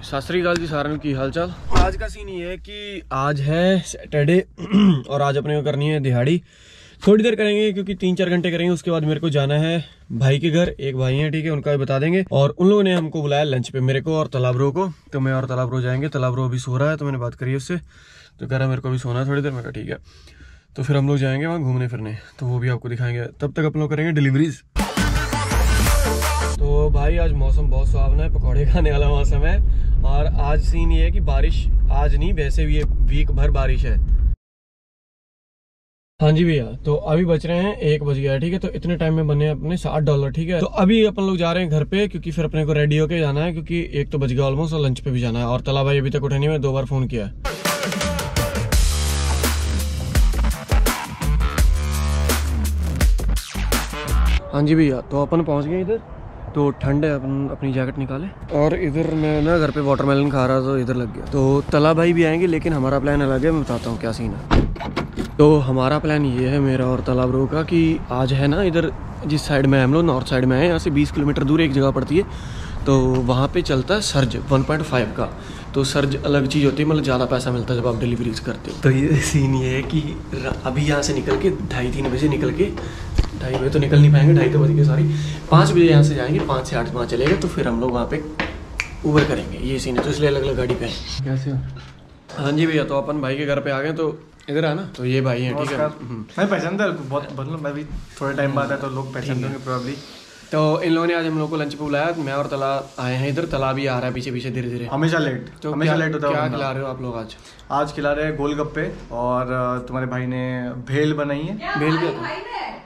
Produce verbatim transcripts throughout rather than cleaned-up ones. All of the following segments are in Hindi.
सत श्री अकाल जी साਰਿਆਂ ਨੂੰ की हाल चाल। आज का सीन ये है कि आज है सैटरडे और आज अपने को करनी है दिहाड़ी। थोड़ी देर करेंगे क्योंकि तीन चार घंटे करेंगे, उसके बाद मेरे को जाना है भाई के घर। एक भाई है, ठीक है, उनका भी बता देंगे। और उन लोगों ने हमको बुलाया लंच पे, मेरे को और तालाबरो को। तो मैं और तालाबरो जाएंगे। तालाबरो अभी सो रहा है, तो मैंने बात करी उससे, तो कह रहा मेरे को भी सोना है थोड़ी देर। मैं कहा ठीक है। तो फिर हम लोग जाएंगे वहाँ घूमने फिरने, तो वो भी आपको दिखाएंगे। तब तक अपन लोग करेंगे डिलीवरीज। तो भाई आज मौसम बहुत सुहावना है, पकौड़े खाने वाला मौसम है। और आज सीन ये है कि बारिश आज नहीं, वैसे भी ये वीक भर बारिश है। हाँ जी भैया, तो अभी बच रहे हैं एक बज गया है, ठीक है। तो इतने टाइम में बने अपने साठ डॉलर, ठीक है। तो अभी अपन लोग जा रहे हैं घर पे, क्योंकि फिर अपने को रेडी होके जाना है, क्योंकि एक तो बज गया ऑलमोस्ट और लंच पे भी जाना है। और तला भाई अभी तक उठे नहीं, मैं दो बार फोन किया है। हाँ जी भैया, तो अपन पहुंच गए इधर। तो ठंड है, अपन अपनी जैकेट निकाले। और इधर मैं ना घर पे वाटरमेलन खा रहा था, तो इधर लग गया। तो तला भाई भी आएंगे, लेकिन हमारा प्लान अलग है। मैं बताता हूँ क्या सीन है। तो हमारा प्लान ये है, मेरा और तला ब्रो का, कि आज है ना इधर जिस साइड में हम लोग नॉर्थ साइड में है, यहाँ से बीस किलोमीटर दूर एक जगह पड़ती है। तो वहाँ पे चलता है सर्ज वन पॉइंट फाइव का। तो सर्ज अलग चीज़ होती है, मतलब ज़्यादा पैसा मिलता है जब आप डिलीवरीज करते हो। तो ये सीन ये है कि अभी यहाँ से निकल के ढाई तीन बजे निकल के, ढाई बजे तो निकल नहीं पाएंगे, ढाई तो बज के सॉरी पाँच बजे यहाँ से जाएंगे, पाँच से आठ वहाँ चलेगा। तो फिर हम लोग वहाँ पे उबर करेंगे, ये सीन है। तो इसलिए अलग अलग गाड़ी पे हैं। कैसे हो? हाँ जी भैया, तो अपन भाई के घर पे आ गए। तो इधर आना, तो ये भाई हैं, ठीक है। मैं पहचानता हूँ बहुत, मतलब मैं भी थोड़े टाइम बाद है तो लोग पहचान देंगे प्रोबेबली। तो इन लोगों ने आज हम लोग को लंच पे बुलाया। मैं और तला आए हैं इधर, तला भी आ रहा है पीछे पीछे धीरे धीरे, हमेशा लेट। तो हमेशा क्या, लेट होता है। क्या खिला रहे हो आप लोग आज? आज खिला रहे हैं गोलगप्पे, और तुम्हारे भाई ने भेल बनाई है। भेल क्या था?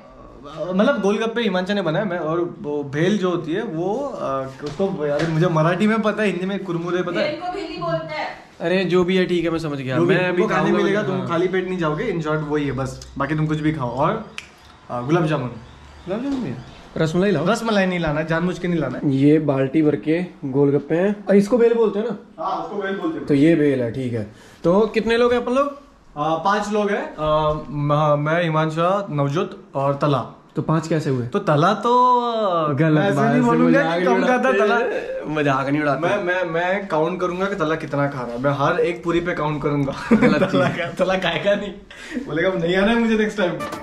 मतलब गोलगप्पे हिमांशु ने बनाया, मैं। और वो भेल जो होती है वो उसको, यार मुझे मराठी में पता है, हिंदी में कुरमुरे पता है। अरे जो भी है ठीक है, मैं समझ गया। मैं अभी खाने मिलेगा, तुम खाली पेट नहीं जाओगे। इन शॉर्ट वही है बस, बाकी तुम कुछ भी खाओ। और गुलाब जामुन, गुलाब जामुन, रसमलाई लाओ। रसमलाई नहीं लाना, जानबूझ के नहीं लाना। ये बाल्टी भर के गोलगप्पे हैं, और इसको बेल बोलते हैं ना? हाँ, उसको बेल बोलते हैं। तो ये बेल है, ठीक है। तो कितने लोग हैं अपन लोग? पांच लोग हैं, मैं, हिमांशु, नवजोत और तला। तो पांच कैसे हुए? तो तला तो गलत बात, नहीं बोलूंगा कि कम खाता तला। मजाक नहीं उड़ाता। मैं मैं मैं काउंट करूंगा कि तला कितना खा रहा है। मैं हर एक पूरी पे काउंट करूंगा। तला तला खाएगा नहीं, बोलेगा नहीं आना है मुझे नेक्स्ट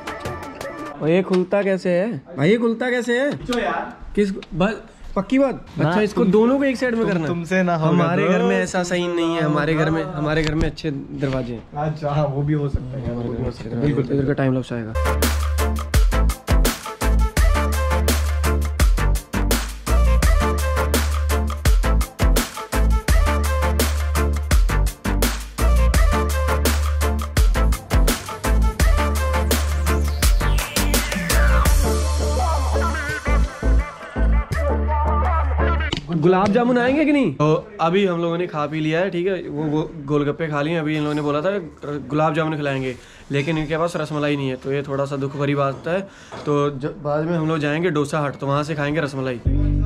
टाइम। ये खुलता कैसे है भाई? ये खुलता कैसे है यार? किस बस पक्की बात? अच्छा, इसको दोनों को एक साइड में करना। तुमसे ना होगा। हमारे घर में ऐसा सही नहीं है। हमारे घर में हमारे घर में अच्छे दरवाजे हैं। अच्छा हाँ, वो भी हो सकता है। बिल्कुल, इधर का टाइम लग जाएगा। गुलाब जामुन आएंगे कि नहीं? तो अभी हम लोगों ने खा पी लिया है, ठीक है। वो, वो गोलगप्पे खा लिए। अभी इन लोगों ने बोला था गुलाब जामुन खिलाएंगे, लेकिन इनके पास रसमलाई नहीं है। तो ये थोड़ा सा दुख भरी बात है। तो बाद में हम लोग जाएंगे डोसा हट, तो वहाँ से खाएंगे रसमलाई।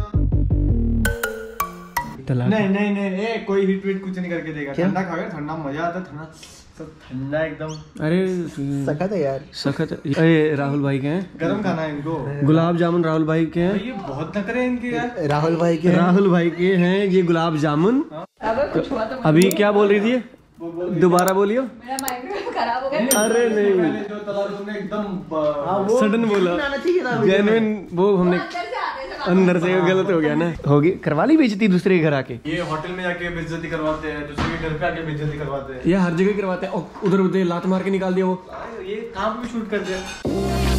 नहीं नहीं नहीं, ए, कोई हिट विट कुछ नहीं करके देगा। ठंडा खाओगे, ठंडा मजा आता है। ठंडा सब ठंडा एकदम। अरे सखत है यार, सखत। अरे राहुल भाई के हैं, गरम खाना है इनको। गुलाब जामुन राहुल भाई के हैं। ये बहुत नखरे हैं इनके यार। राहुल भाई के राहुल भाई के हैं ये गुलाब जामुन। अभी क्या बोल रही थी? दोबारा बोलियो। मेरा माइक्रोवेव खराब हो गया। अरे नहीं, जो तला तुमने एकदम सडन बोला, जेन्युइन। वो हमने अंदर से गलत हो गया ना, होगी। करवा ली बेइज्जती दूसरे के घर आके। ये होटल में जाके बेइज्जती करवाते हैं, दूसरे के घर पे आके बेइज्जती करवाते हैं। ये हर जगह करवाते हैं। और उधर उधर लात मार के निकाल दिया वो। ये कहाँ पे भी शूट कर दिया।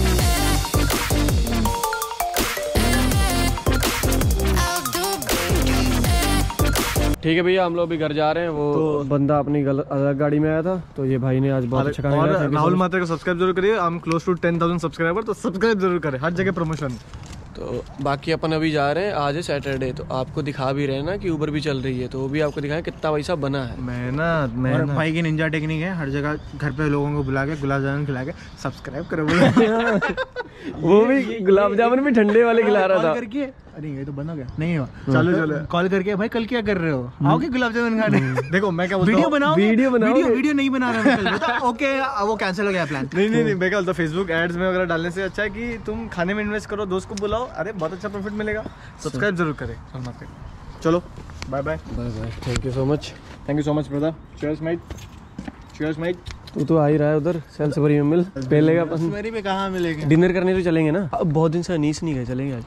ठीक है भैया, हम लोग भी घर जा रहे हैं। वो तो बंदा अपनी गलत अलग गाड़ी में आया था। तो ये भाई ने आज बहुत अच्छा काम किया। राहुल मात्रे को सब्सक्राइब जरूर करिए। हम close to ten thousand subscriber, तो सब्सक्राइब जरूर करें। हर जगह प्रमोशन। तो बाकी अपन अभी जा रहे हैं, आज है सैटरडे। तो आपको दिखा भी रहे हैं ना कि उबर भी चल रही है, तो वो भी आपको दिखाएं कितना पैसा बना है। मैं ना मैं ना भाई की निंजा टेक्निक है, हर जगह घर पे लोगों को बुला के गुलाब जामुन खिला के सब्सक्राइब करो। वो भी गुलाब जामुन भी ठंडे वाले खिला रहा था करके। अरे ये तो बंद हो गया। नहीं हुआ, चलो चलो कॉल करके, भाई कल क्या कर रहे हो, आओगे गुलाब जामुन खाने? देखो मैं क्या बोलता हूं, वीडियो बनाओ, वीडियो बनाओ। वीडियो वीडियो नहीं बना रहा मैं। ओके, वो कैंसिल हो गया प्लान। नहीं नहीं नहीं, मैं क्या बोलता हूं, फेसबुक एड्स में वगैरह डालने से अच्छा है कि तुम खाने में इन्वेस्ट करो, दोस्त को बुलाओ, अरे बहुत अच्छा प्रॉफिट मिलेगा। सब्सक्राइब जरूर करें। चलो। Bye bye bye bye, thank you so much. Thank you so much brother. Cheers mate, cheers mate. तू तो आ ही रहा है उधर सेल्सबरी में, मिल पहले का पसंद। मेरी में कहाँ मिलेगा? डिनर करने तो चलेंगे ना, अब बहुत दिन से अनीस नहीं गए, चलेंगे आज।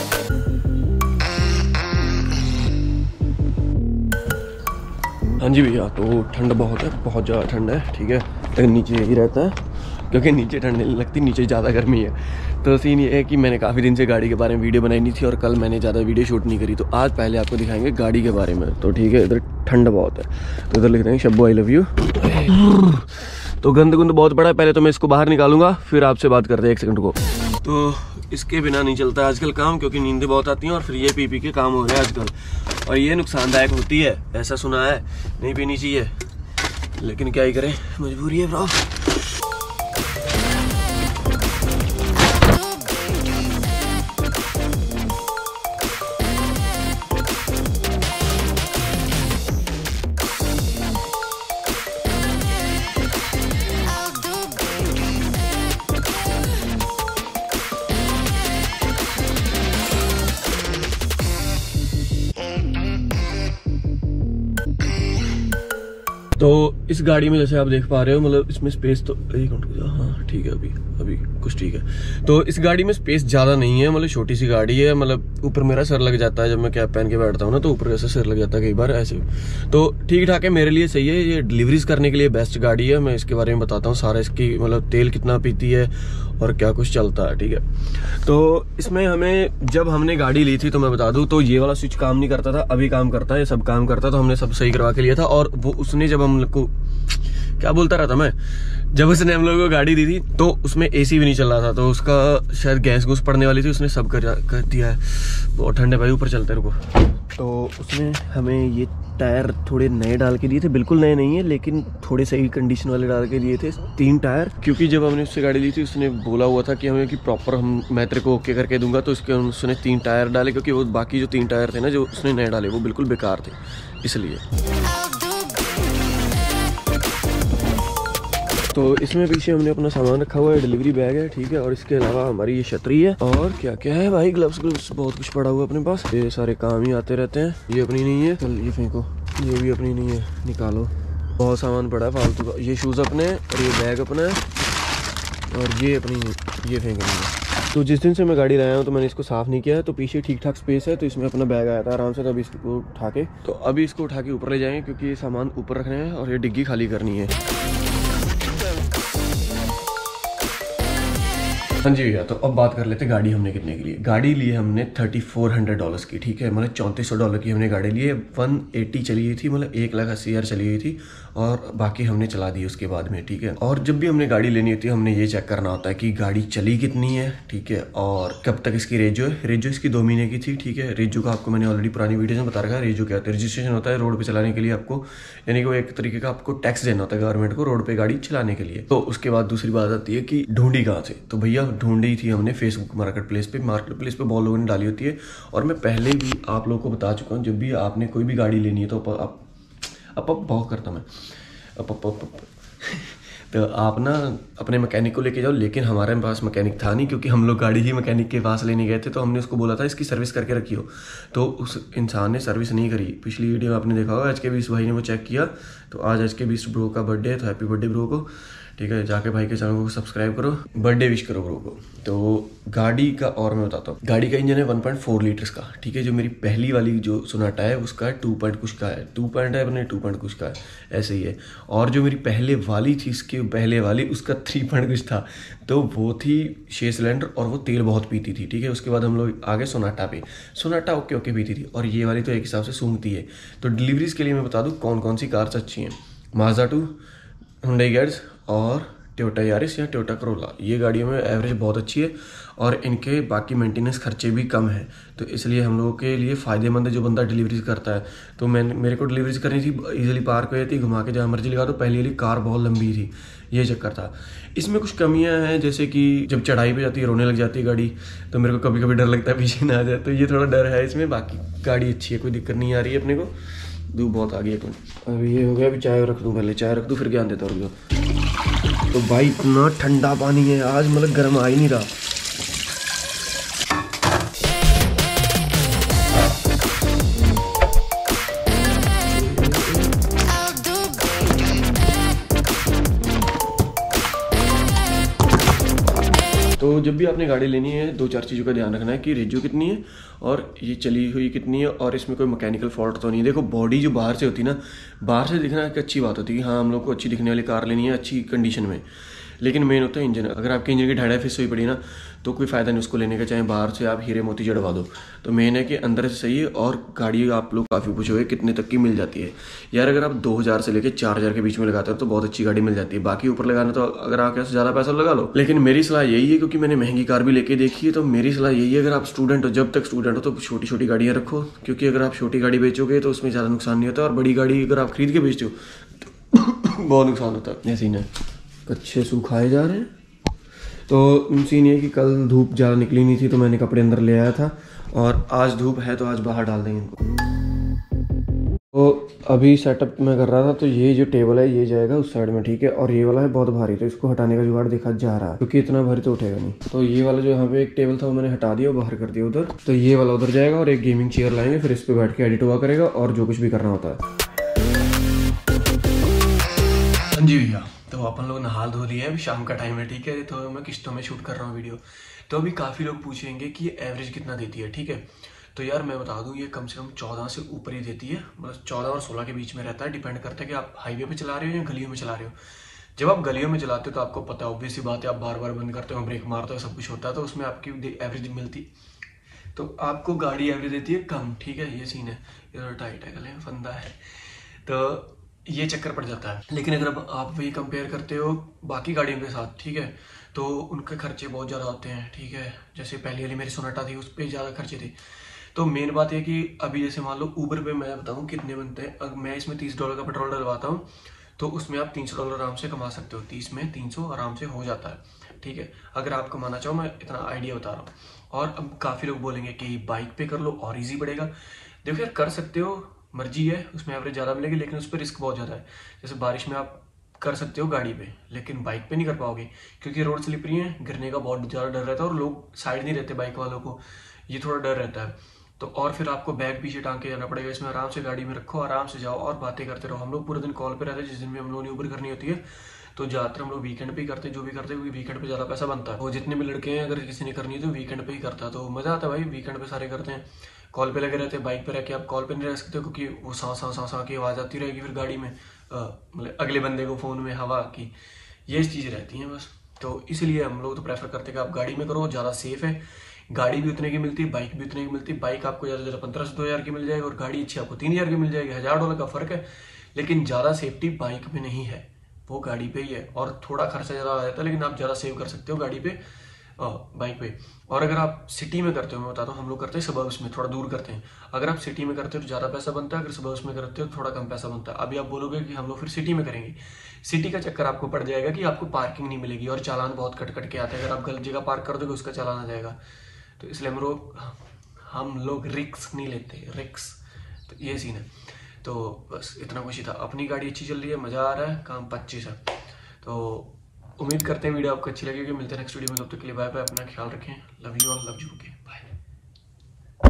हाँ जी भैया, तो ठंड बहुत है, बहुत ज़्यादा ठंड है, ठीक है। लेकिन नीचे यही रहता है क्योंकि नीचे ठंड नहीं लगती, नीचे ज़्यादा गर्मी है। तो सीन ये है कि मैंने काफ़ी दिन से गाड़ी के बारे में वीडियो बनाई नहीं थी और कल मैंने ज़्यादा वीडियो शूट नहीं करी, तो आज पहले आपको दिखाएंगे गाड़ी के बारे में। तो ठीक है, इधर ठंड बहुत है तो इधर लिख देंगे शब्बू आई लव यू। तो गंद गुंद बहुत बड़ा है, पहले तो मैं इसको बाहर निकालूंगा फिर आपसे बात करते हैं, एक सेकंड को। तो इसके बिना नहीं चलता आजकल काम, क्योंकि नींदें बहुत आती हैं और फिर ये पी पी के काम हो रहे हैं आजकल, और ये नुकसानदायक होती है, ऐसा सुना है, नहीं पीनी चाहिए, लेकिन क्या ही करें, मजबूरी है ब्रो। तो इस गाड़ी में जैसे आप देख पा रहे हो, मतलब इसमें स्पेस तो एक मिनट, हाँ ठीक है, अभी अभी कुछ ठीक है। तो इस गाड़ी में स्पेस ज़्यादा नहीं है, मतलब छोटी सी गाड़ी है, मतलब ऊपर मेरा सर लग जाता है जब मैं कैप पहन के बैठता हूँ ना, तो ऊपर ऐसे सिर लग जाता है कई बार ऐसे। तो ठीक ठाक है, मेरे लिए सही है, ये डिलीवरीज करने के लिए बेस्ट गाड़ी है। मैं इसके बारे में बताता हूँ सारा, इसकी मतलब तेल कितना पीती है और क्या कुछ चलता है, ठीक है। तो इसमें हमें जब हमने गाड़ी ली थी, तो मैं बता दूं, तो ये वाला स्विच काम नहीं करता था, अभी काम करता है, ये सब काम करता, तो हमने सब सही करवा के लिया था। और वो उसने जब हम लोग को क्या बोलता रहता मैं, जब उसने हम लोगों को गाड़ी दी थी तो उसमें एसी भी नहीं चल रहा था, तो उसका शायद गैस घूस पड़ने वाली थी, उसने सब कर, कर दिया है। बहुत ठंड है भाई, ऊपर चलते रुको। तो उसने हमें ये टायर थोड़े नए डाल के दिए थे, बिल्कुल नए नहीं है लेकिन थोड़े सही कंडीशन वाले डाल के दिए थे, तीन टायर। क्योंकि जब हमने उससे गाड़ी ली थी उसने बोला हुआ था कि हमें कि प्रॉपर हम मैं तेरे को ओके करके दूंगा, तो उसके उसने तीन टायर डाले, क्योंकि वो बाकी जो तीन टायर थे ना जो उसने नए डाले वो बिल्कुल बेकार थे, इसलिए। तो इसमें पीछे हमने अपना सामान रखा हुआ है, डिलीवरी बैग है, ठीक है, और इसके अलावा हमारी ये छतरी है, और क्या क्या है भाई, ग्लव्स ग्लव्स बहुत कुछ पड़ा हुआ है अपने पास, ये सारे काम ही आते रहते हैं। ये अपनी नहीं है, चल ये फेंको, ये भी अपनी नहीं है, निकालो, बहुत सामान पड़ा है फालतू का। ये शूज़ अपने, और ये बैग अपना है, और ये अपनी ये फेंक रही है। तो जिस दिन से मैं गाड़ी लाया हूँ तो मैंने इसको साफ़ नहीं किया है, तो पीछे ठीक ठाक स्पेस है, तो इसमें अपना बैग आया था आराम से, तो अभी इसको उठा के तो अभी इसको उठा के ऊपर ले जाएंगे, क्योंकि ये सामान ऊपर रखना है और ये डिग्गी खाली करनी है। हाँ जी भैया, तो अब बात कर लेते हैं गाड़ी हमने कितने की ली। गाड़ी ली हमने थर्टी फोर हंड्रेड डॉलर्स की, ठीक है, मतलब चौंतीस सौ डॉलर की हमने गाड़ी ली है। वन एट्टी चली हुई थी, मतलब एक लाख अस्सी हज़ार चली हुई थी, और बाकी हमने चला दी उसके बाद में, ठीक है। और जब भी हमने गाड़ी लेनी होती है हमने ये चेक करना होता है कि गाड़ी चली कितनी है, ठीक है, और कब तक इसकी रेजो है। रेजो इसकी दो महीने की थी, ठीक है। रेजो का आपको मैंने ऑलरेडी पुरानी वीडियो में बता रखा है। रेजो क्या होता है, रजिस्ट्रेशन होता है रोड पे चलाने के लिए आपको, यानी कि वो एक तरीके का आपको टैक्स देना होता है गवर्नमेंट को रोड पे गाड़ी चलाने के लिए। तो उसके बाद दूसरी बात आती है कि ढूंढी कहाँ से, तो भैया ढूंढी थी हमने फेसबुक मार्केट प्लेस पे। मार्केट प्लेस पे बहुत लोगों ने डाली होती है, और मैं पहले भी आप लोगों को बता चुका हूँ, जब भी आपने कोई भी गाड़ी लेनी है तो आप अप अप बहुत करता मैं अप अप अप तो आप ना अपने मैकेनिक को लेके जाओ, लेकिन हमारे पास मैकेनिक था नहीं, क्योंकि हम लोग गाड़ी ही मैकेनिक के पास लेने गए थे, तो हमने उसको बोला था इसकी सर्विस करके रखियो, तो उस इंसान ने सर्विस नहीं करी। पिछली वीडियो में आपने देखा होगा, एच के बीस भाई ने वो चेक किया, तो आज एच के बीस ब्रो का बर्थडे है, तो हैप्पी बर्थडे ब्रो को, ठीक है। जाके भाई के चैनल को सब्सक्राइब करो, बर्थडे विश करो ब्रो को। तो गाड़ी का और मैं बताता हूँ, गाड़ी का इंजन है वन पॉइंट फोर लीटर्स का, ठीक है। जो मेरी पहली वाली जो सोनाटा है उसका टू पॉइंट कुछ का है, टू पॉइंट है अपने टू पॉइंट कुछ का है, ऐसे ही है। और जो मेरी पहले वाली थी, इसके पहले वाली, उसका थ्री पॉइंट कुछ था, तो वो थी छः सिलेंडर और वो तेल बहुत पीती थी, ठीक है। उसके बाद हम लोग आगे सोनाटा पे, सोनाटा ओके ओके पीती थी, और ये वाली तो एक हिसाब से सूंघती है। तो डिलीवरीज के लिए मैं बता दूँ कौन कौन सी कार्स अच्छी हैं। माज़दा टू, हुंडई गेट्स और टोयोटा यारिस या टोयोटा करोला, ये गाड़ियों में एवरेज बहुत अच्छी है, और इनके बाकी मेंटेनेंस खर्चे भी कम है, तो इसलिए हम लोगों के लिए फ़ायदेमंद है जो बंदा डिलीवरीज करता है। तो मैं मेरे को डिलीवरीज करनी थी, इजीली पार्क हो जाती, घुमा के जहाँ मर्जी लगा, तो पहली वाली कार बहुत लंबी थी, ये चक्कर था। इसमें कुछ कमियां हैं, जैसे कि जब चढ़ाई पे जाती है रोने लग जाती है गाड़ी, तो मेरे को कभी कभी डर लगता है पीछे ना आ जाए, तो ये थोड़ा डर है इसमें। बाकी गाड़ी अच्छी है, कोई दिक्कत नहीं आ रही है अपने को। धूप बहुत आ गई है, अभी ये हो गया, अभी चाय रख दूँ, पहले चाय रख दूँ फिर ज्ञान देता हूँ। तो भाई इतना ठंडा पानी है आज, मतलब गर्म आ ही नहीं रहा। तो जब भी आपने गाड़ी लेनी है दो चार चीज़ों का ध्यान रखना है कि रेजियो कितनी है और ये चली हुई कितनी है और इसमें कोई मैकेनिकल फॉल्ट तो नहीं है। देखो बॉडी जो बाहर से होती है ना, बाहर से दिखना एक अच्छी बात होती है कि हाँ हम लोग को अच्छी दिखने वाली कार लेनी है अच्छी कंडीशन में, लेकिन मेन होता है इंजन। अगर आपके इंजन की ढाई फिस हुई पड़ी ना तो कोई फ़ायदा नहीं उसको लेने का, चाहे बाहर से आप हीरे मोती जड़वा दो। तो मेन है कि अंदर से सही है। और गाड़ी आप लोग काफ़ी पूछोगे कितने तक की मिल जाती है यार, अगर आप दो हज़ार से लेकर चार हज़ार के बीच में लगाते हो तो बहुत अच्छी गाड़ी मिल जाती है। बाकी ऊपर लगाना तो अगर आप कैसे ज़्यादा पैसा लगा लो, लेकिन मेरी सलाह यही है क्योंकि मैंने महंगी कार भी लेके देखी है, तो मेरी सलाह यही है अगर आप स्टूडेंट हो, जब तक स्टूडेंट हो तो छोटी छोटी गाड़ियाँ रखो, क्योंकि अगर आप छोटी गाड़ी बेचोगे तो उसमें ज़्यादा नुकसान नहीं होता और बड़ी गाड़ी अगर आप खरीद के बेचते हो तो बहुत नुकसान होता है। ऐसे ही ना कच्चे सुखाए जा रहे हैं। तो सीन ये कि कल धूप ज़्यादा निकली नहीं थी तो मैंने कपड़े अंदर ले आया था और आज धूप है तो आज बाहर डाल देंगे इनको। तो अभी सेटअप मैं कर रहा था, तो ये जो टेबल है ये जाएगा उस साइड में, ठीक है, और ये वाला है बहुत भारी तो इसको हटाने का जुगाड़ देखा जा रहा है क्योंकि इतना भारी तो उठेगा नहीं। तो ये वाला जो यहाँ पे एक टेबल था वो मैंने हटा दिया, बाहर कर दिया उधर, तो ये वाला उधर जाएगा और एक गेमिंग चेयर लाएंगे, फिर इस पर बैठ के एडिट हुआ करेगा और जो कुछ भी करना होता है। हाँ जी भैया, तो अपन लोग नहा धो लिए, अभी शाम का टाइम है, ठीक है, तो मैं किस्तों में शूट कर रहा हूँ वीडियो। तो अभी काफ़ी लोग पूछेंगे कि ये एवरेज कितना देती है, ठीक है। तो यार मैं बता दूँ ये कम से कम चौदह से ऊपर ही देती है, मतलब चौदह और सोलह के बीच में रहता है, डिपेंड करता है कि आप हाईवे पे चला रहे हो या गलियों में चला रहे हो। जब आप गलियों में चलाते हो तो आपको पता है ऑब्वियस सी बात है, आप बार बार बंद करते हो, ब्रेक मारते हो, सब कुछ होता है, तो उसमें आपकी एवरेज मिलती, तो आपको गाड़ी एवरेज देती है कम, ठीक है, ये सीन है। इधर टाइट है, गले में फंदा है, तो ये चक्कर पड़ जाता है। लेकिन अगर अब आप वही कंपेयर करते हो बाकी गाड़ियों के साथ, ठीक है, तो उनके खर्चे बहुत ज़्यादा होते हैं, ठीक है। जैसे पहले वाली मेरी सोनाटा थी उस पर ज़्यादा खर्चे थे। तो मेन बात है कि अभी जैसे मान लो ऊबर पे मैं बताऊँ कितने बनते हैं, अगर मैं इसमें तीस डॉलर का पेट्रोल डलवाता हूँ तो उसमें आप तीन सौ डॉलर आराम से कमा सकते हो, तीस में तीन सौ आराम से हो जाता है, ठीक है, अगर आप कमाना चाहो। मैं इतना आइडिया बता रहा हूँ। और अब काफ़ी लोग बोलेंगे कि बाइक पे कर लो और ईजी पड़ेगा। देखो यार कर सकते हो, मर्जी है, उसमें एवरेज ज़्यादा मिलेगी, लेकिन उस पर रिस्क बहुत ज़्यादा है। जैसे बारिश में आप कर सकते हो गाड़ी पे, लेकिन बाइक पे नहीं कर पाओगे क्योंकि रोड स्लिपरी है, गिरने का बहुत ज़्यादा डर रहता है और लोग साइड नहीं रहते बाइक वालों को, ये थोड़ा डर रहता है। तो और फिर आपको बैग पीछे टांग के जाना पड़ेगा। इसमें आराम से गाड़ी में रखो, आराम से जाओ और बातें करते रहो। हम लोग पूरे दिन कॉल पे रहते हैं, जिस दिन भी हम लोगों ने ऊबर करनी होती है, तो ज़्यादातर हम लोग वीकेंड पे ही करते हैं, जो भी करते हैं, क्योंकि वीकेंड पे ज़्यादा पैसा बनता है। वो जितने भी लड़के हैं अगर किसी ने करनी है तो वीकेंड पे ही करता है, तो मज़ा आता है भाई, वीकेंड पे सारे करते हैं। कॉल पे लगे रहते हैं, बाइक पे रह के आप कॉल पे नहीं रह सकते क्योंकि वो सांस सांस सांस की आवाज़ आती रहेगी फिर गाड़ी में, मतलब अगले बंदे को फ़ोन में हवा की, ये चीज़ रहती हैं बस। तो इसलिए हम लोग तो प्रेफर करते हैं कि आप गाड़ी में करो, ज़्यादा सेफ है, गाड़ी भी उतने की मिलती है, बाइक भी उतने की मिलती है। बाइक आपको ज़्यादा ज़्यादा पंद्रह से दो हज़ार की मिल जाएगी और गाड़ी अच्छी आपको तीन हज़ार की मिल जाएगी, हज़ार डॉलर का फ़र्क है। लेकिन ज़्यादा सेफ्टी बाइक में नहीं है, वो गाड़ी पे ही है, और थोड़ा खर्चा ज़्यादा आ जाता है, लेकिन आप ज़्यादा सेव कर सकते हो गाड़ी पे, बाइक पे। और अगर आप सिटी में करते हो, मैं बताता हूँ, हम लोग करते हैं सबर्ब्स में, थोड़ा दूर करते हैं। अगर आप सिटी में करते हो तो ज़्यादा पैसा बनता है, अगर सबर्ब्स में करते हो तो थोड़ा कम पैसा बनता है। अभी आप बोलोगे कि हम लोग फिर सिटी में करेंगे, सिटी का चक्कर आपको पड़ जाएगा कि आपको पार्किंग नहीं मिलेगी और चालान बहुत कट कट के आता है। अगर आप गलत जगह पार्क कर दोगे उसका चालान आ जाएगा, तो इसलिए हम लोग हम लोग रिक्स नहीं लेते, रिक्स, तो ये सीन है। तो बस इतना कुछ ही था। अपनी गाड़ी अच्छी चल रही है, मज़ा आ रहा है, काम पच्चीस है। तो उम्मीद करते हैं वीडियो आपको अच्छी लगेगी। मिलते हैं नेक्स्ट वीडियो में, तब तक के लिए बाय बाय, अपना ख्याल रखें, love you all, love you, okay bye.